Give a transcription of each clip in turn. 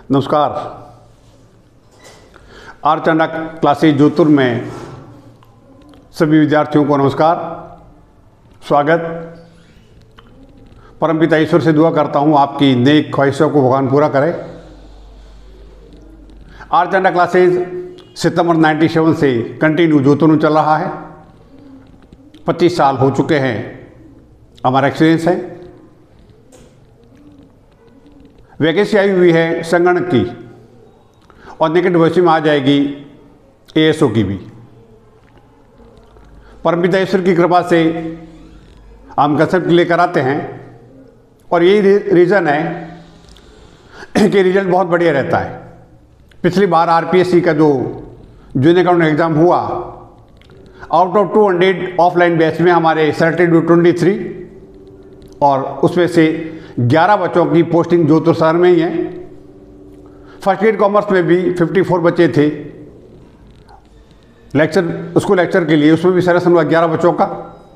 नमस्कार। आर्चना क्लासेज जोधपुर में सभी विद्यार्थियों को नमस्कार, स्वागत। परमपिता ईश्वर से दुआ करता हूँ आपकी नेक ख्वाहिशों को भगवान पूरा करे। आर्चना क्लासेज सितंबर 97 से कंटिन्यू जोधपुर में चल रहा है। 25 साल हो चुके हैं हमारा एक्सपीरियंस है। वैकेंसी आई हुई है संगणक की और निकट भविष्य में आ जाएगी एएसओ की भी। परमपिता ईश्वर की कृपा से हम कंसेप्ट लेकर आते हैं और यही रीज़न है कि रिजल्ट बहुत बढ़िया रहता है। पिछली बार आरपीएससी का जो जूनियर अकाउंटेंट एग्ज़ाम हुआ, आउट ऑफ 200 ऑफलाइन बैच में हमारे सेलेक्टेड 23 और उसमें से 11 बच्चों की पोस्टिंग जोधपुर शहर में ही है। फर्स्ट ग्रेड कॉमर्स में भी 54 बच्चे थे स्कूल लेक्चर के लिए, उसमें भी सिलेक्शन हुआ 11 बच्चों का।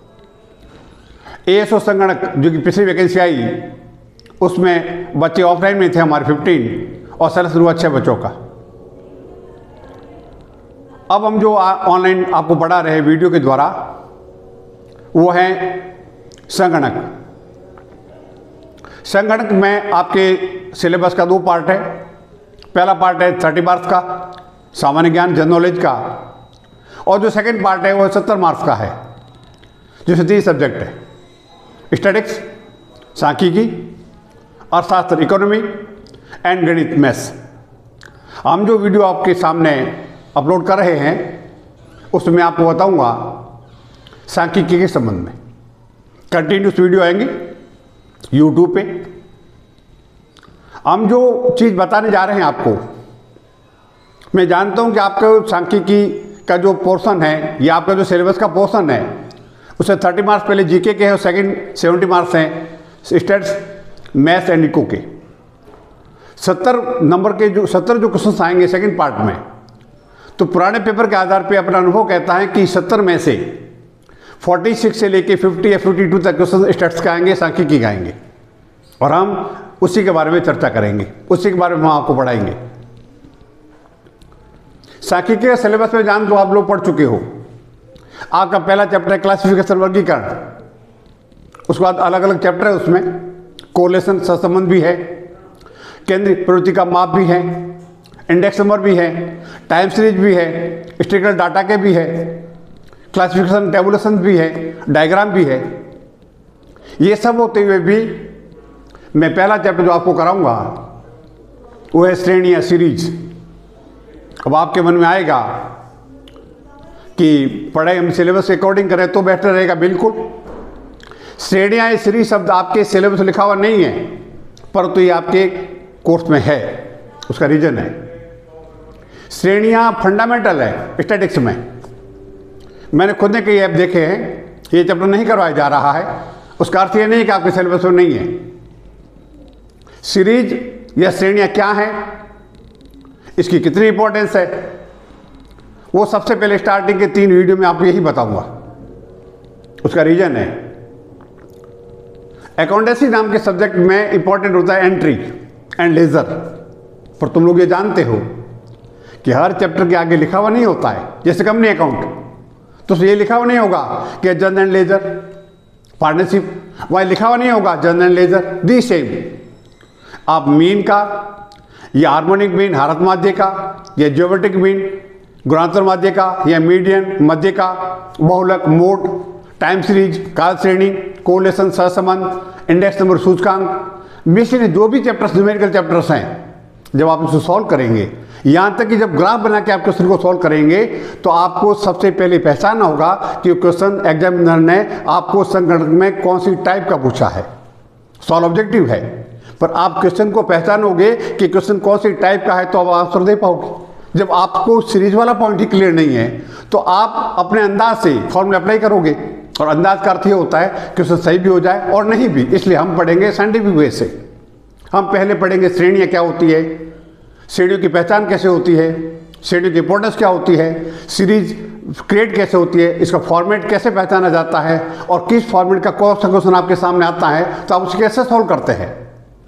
एएसओ संगणक जो कि पिछली वैकेंसी आई उसमें बच्चे ऑफलाइन में थे हमारे 15 और सिलेक्शन हुआ 6 बच्चों का। अब हम जो ऑनलाइन आपको पढ़ा रहे वीडियो के द्वारा वो है संगणक। संगणक में आपके सिलेबस का 2 पार्ट है। पहला पार्ट है 30 मार्क्स का सामान्य ज्ञान जनरल नॉलेज का, और जो सेकंड पार्ट है वो 70 मार्क्स का है, जिसमें 3 सब्जेक्ट है: स्टैटिक्स सांख्यिकी, अर्थशास्त्र इकोनॉमी एंड गणित मैथ्स। हम जो वीडियो आपके सामने अपलोड कर रहे हैं उसमें आपको बताऊंगा सांख्यिकी के संबंध में। कंटिन्यूस वीडियो आएंगे यूट्यूब पे। हम जो चीज़ बताने जा रहे हैं आपको, मैं जानता हूं कि आपका सांख्यिकी का जो पोर्शन है या आपका जो सिलेबस का पोर्शन है उससे 30 मार्क्स पहले जीके के हैं और सेकंड 70 मार्क्स हैं स्टैट्स मैथ्स एंड इको के। 70 नंबर के जो 70 जो क्वेश्चन आएंगे सेकंड पार्ट में, तो पुराने पेपर के आधार पे अपना अनुभव कहता है कि 70 में से 46 से लेके 50 या 52 तक क्वेश्चन स्टैट्स का आएंगे, सांख्यिकी का आएंगे, और हम उसी के बारे में चर्चा करेंगे, उसी के बारे में हम आपको पढ़ाएंगे। सांख्यिकी का सिलेबस में जान तो आप लोग पढ़ चुके हो। आपका पहला चैप्टर है क्लासिफिकेशन वर्गीकरण, उसके बाद अलग अलग चैप्टर है, उसमें कोरिलेशन सहसंबंध भी है, केंद्रीय प्रवृत्ति का माप भी है, इंडेक्स नंबर भी है, टाइम सीरीज भी है, स्टैटिस्टिकल डाटा के भी है, क्लासिफिकेशन टेबुलेशन भी है, डायग्राम भी है। ये सब होते हुए भी मैं पहला चैप्टर जो आपको कराऊंगा वो है श्रेणी या सीरीज। अब आपके मन में आएगा कि पढ़ाई हम सिलेबस के अकॉर्डिंग करें तो बेहतर रहेगा। बिल्कुल, श्रेणियाँ या सीरीज शब्द आपके सिलेबस में लिखा हुआ नहीं है, परंतु ये आपके कोर्स में है। उसका रीजन है श्रेणियाँ फंडामेंटल है स्टैटिक्स में। मैंने खुद ने कई ऐप देखे हैं, ये चैप्टर नहीं करवाया जा रहा है, उसका अर्थ ये नहीं कि आपके सिलेबस में नहीं है। सीरीज या श्रेणियाँ क्या हैं, इसकी कितनी इंपॉर्टेंस है, वो सबसे पहले स्टार्टिंग के 3 वीडियो में आपको यही बताऊंगा। उसका रीजन है अकाउंटेंसी नाम के सब्जेक्ट में इंपॉर्टेंट होता है एंट्री एंड लेजर। पर तुम लोग ये जानते हो कि हर चैप्टर के आगे लिखा हुआ नहीं होता है। जैसे कंपनी अकाउंट, तो ये लिखा हुआ नहीं होगा कि जनरल एंड लेजर। पार्टनरशिप, वह लिखा हुआ नहीं होगा general and ledger. The same आप मीन का या हार्मोनिक मीन हारत माध्य का या ज्योमेट्रिक मीन गुणांतर माध्य का या मीडियन मध्य का, बहुलक मोड, टाइम सीरीज, काल श्रेणी, कोरिलेशन सहसंबंध, इंडेक्स नंबर सूचकांक, बेसिकली जो भी चैप्टर्स न्यूमेरिकल चैप्टर्स हैं, जब आप इसको सॉल्व करेंगे, यहाँ तक कि जब ग्राफ बना के आप क्वेश्चन को सॉल्व करेंगे तो आपको सबसे पहले पहचानना होगा कि क्वेश्चन एग्जामिनर ने आपको संगणक में कौन सी टाइप का पूछा है। सॉल्व ऑब्जेक्टिव है, पर आप क्वेश्चन को पहचानोगे कि क्वेश्चन कौन सी टाइप का है तो आप आंसर दे पाओगे। जब आपको सीरीज वाला पॉइंट ही क्लियर नहीं है तो आप अपने अंदाज से फॉर्मूला अप्लाई करोगे, और अंदाज का अर्थ ये होता है क्वेश्चन सही भी हो जाए और नहीं भी। इसलिए हम पढ़ेंगे साइंटिफिक वे से। हम पहले पढ़ेंगे श्रेणियाँ क्या होती है, श्रेणियों की पहचान कैसे होती है, श्रेणियों की इंपॉर्टेंस क्या होती है, सीरीज क्रिएट कैसे होती है, इसका फॉर्मेट कैसे पहचाना जाता है, और किस फॉर्मेट का कौन सा क्वेश्चन आपके सामने आता है तो आप उसे कैसे सॉल्व करते हैं।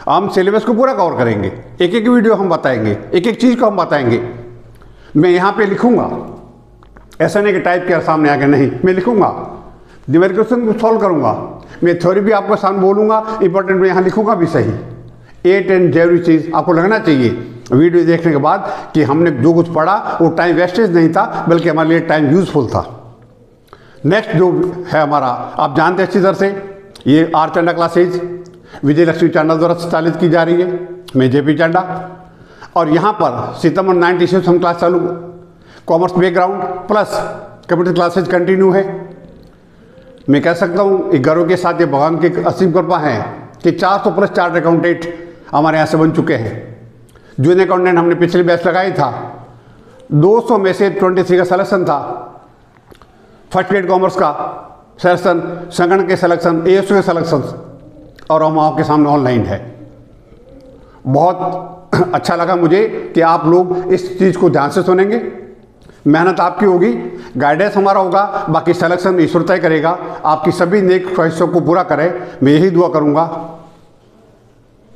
हम सिलेबस को पूरा कवर करेंगे, एक एक वीडियो हम बताएंगे, एक एक चीज़ को हम बताएंगे। मैं यहाँ पे लिखूँगा, ऐसा नहीं कि टाइप किया सामने आके, नहीं, मैं लिखूँगा, न्यूमेरिकल क्वेश्चन को सॉल्व करूँगा, मैं थ्योरी भी आपको सामने बोलूँगा, इंपॉर्टेंट मैं यहाँ लिखूँगा भी सही। ए टेन जरूरी चीज़ आपको लगना चाहिए वीडियो देखने के बाद कि हमने जो कुछ पढ़ा वो टाइम वेस्टेज नहीं था, बल्कि हमारे लिए टाइम यूजफुल था। नेक्स्ट जो है हमारा, आप जानते हैं अच्छी तरह से, ये R Chanda classes Vijayalakshmi channel द्वारा संचालित की जा रही है। मैं जेपी चंडा, और यहाँ पर सितंबर 90 से हम क्लास चालू, commerce background plus computer classes continue है। मैं कह सकता हूँ एक गर्व के साथ, ये भगवान की असीम कृपा है कि 400 प्लस चार्ट अकाउंटेंट हमारे यहाँ से बन चुके हैं। जूनियर अकाउंटेंट हमने पिछले बैच लगाई था, 200 में से 23 का सिलेक्शन था, फर्स्ट ग्रेड कॉमर्स का सिलेक्शन, सेकंड के सिलेक्शन, एएसयू के सिलेक्शन, और हम आपके सामने ऑनलाइन है। बहुत अच्छा लगा मुझे कि आप लोग इस चीज़ को ध्यान से सुनेंगे। मेहनत आपकी होगी, गाइडेंस हमारा होगा, बाकी सिलेक्शन ईश्वर तय करेगा। आपकी सभी नेक ख्वाहिशों को पूरा करें, मैं यही दुआ करूँगा।